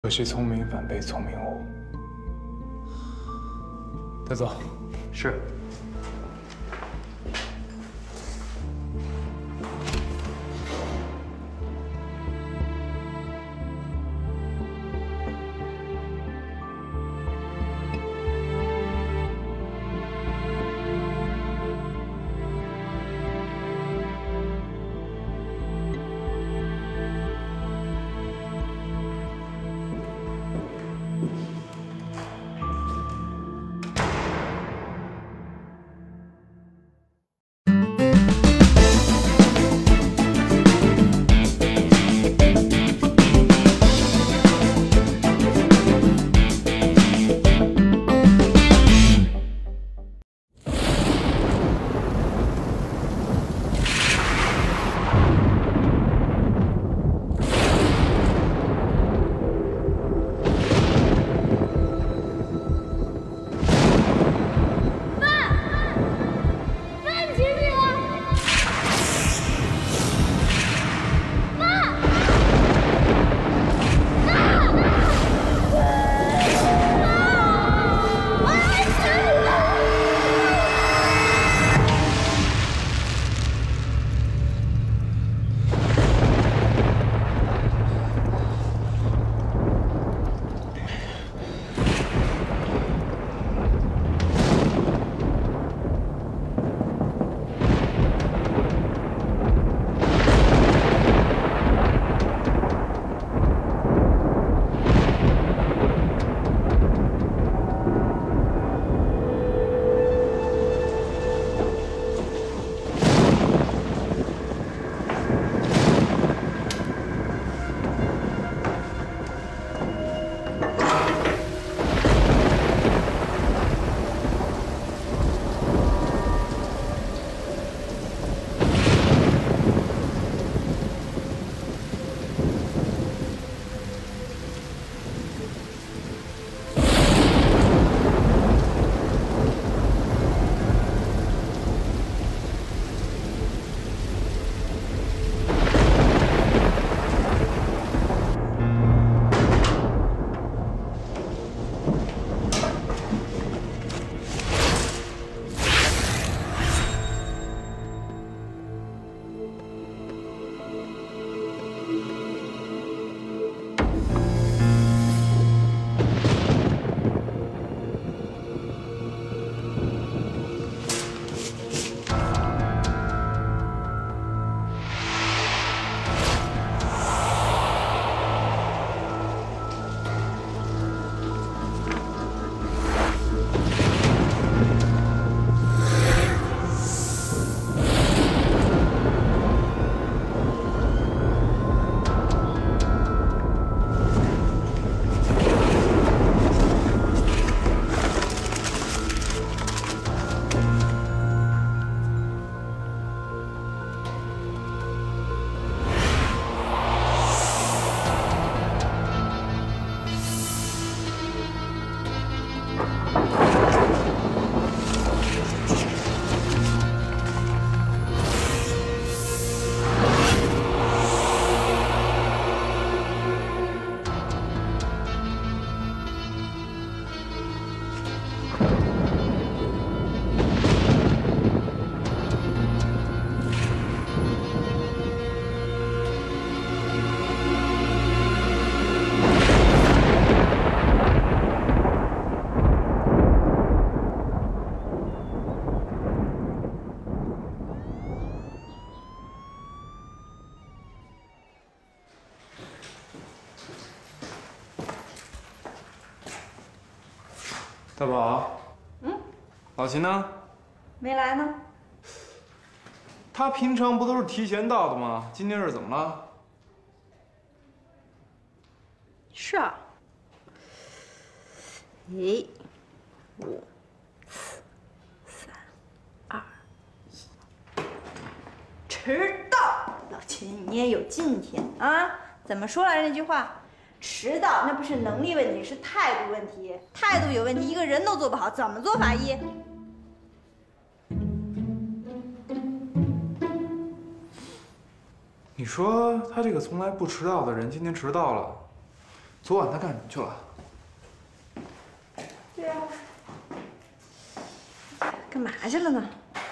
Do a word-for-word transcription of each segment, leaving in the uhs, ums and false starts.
可惜聪明反被聪明误。带走。 是。 大宝， 嗯， 老秦呢？ 没来呢。 他平常不都是提前到的吗？今天是怎么了？ 是啊。哎，五、四、三、二、一，迟到！老秦，你也有今天啊？怎么说来着那句话？迟到那不是能力问题，是态度问题。态度有问题，一个人都做不好，怎么做法医？ 你说他这个从来不迟到的人，今天迟到了， 昨晚他干什么去了？ 对呀、啊，干嘛去了呢？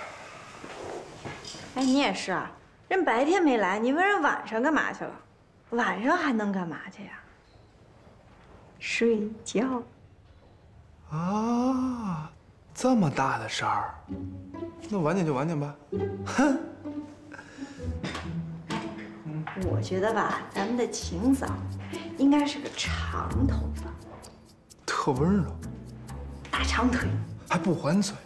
哎，你也是啊，人白天没来，你问人晚上干嘛去了？晚上还能干嘛去呀？睡觉。 啊，这么大的事儿，那晚点就晚点吧。哼。 我觉得吧，咱们的晴嫂应该是个长头发， 特温柔， 大长腿， 还不还嘴。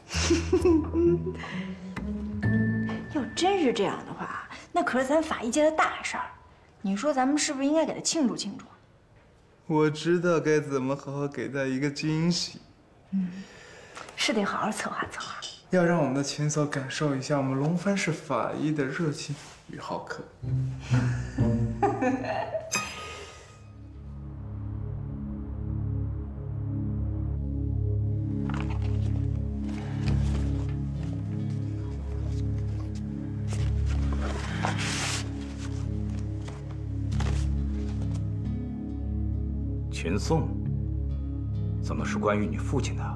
要真是这样的话，那可是咱法医界的大事儿。你说咱们是不是应该给他庆祝庆祝？ 我知道该怎么好好给他一个惊喜。 嗯，是得好好策划策划。 要让我们的秦嫂感受一下我们龙帆市法医的热情与好客。 秦宋，怎么是关于你父亲的？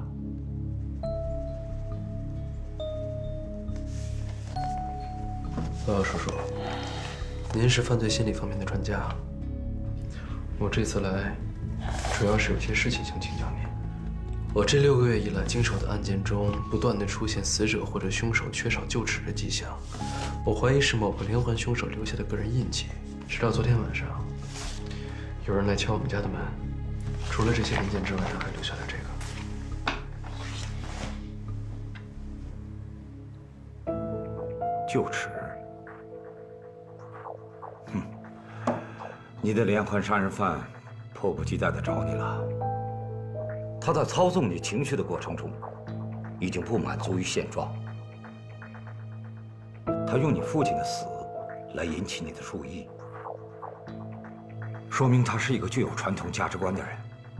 报告叔叔，您是犯罪心理方面的专家。我这次来，主要是有些事情想请教您。我这六个月以来经手的案件中，不断的出现死者或者凶手缺少臼齿的迹象，我怀疑是某个连环凶手留下的个人印记。直到昨天晚上，有人来敲我们家的门，除了这些文件之外，他还留下了这个。 臼齿。哼，你的连环杀人犯迫不及待地找你了。他在操纵你情绪的过程中，已经不满足于现状。他用你父亲的死来引起你的注意，说明他是一个具有传统价值观的人。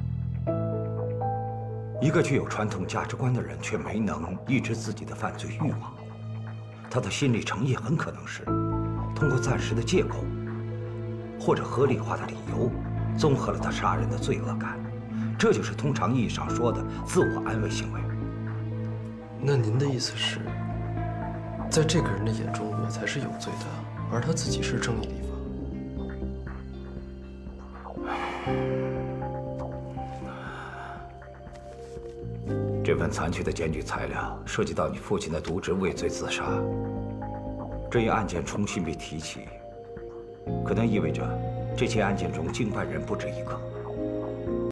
一个具有传统价值观的人却没能抑制自己的犯罪欲望，他的心理诚意很可能是通过暂时的借口或者合理化的理由，综合了他杀人的罪恶感。这就是通常意义上说的自我安慰行为。 那您的意思是，在这个人的眼中，我才是有罪的，而他自己是正义的一方？ 这份残缺的检举材料涉及到你父亲的渎职畏罪自杀，这一案件重新被提起，可能意味着这起案件中经办人不止一个。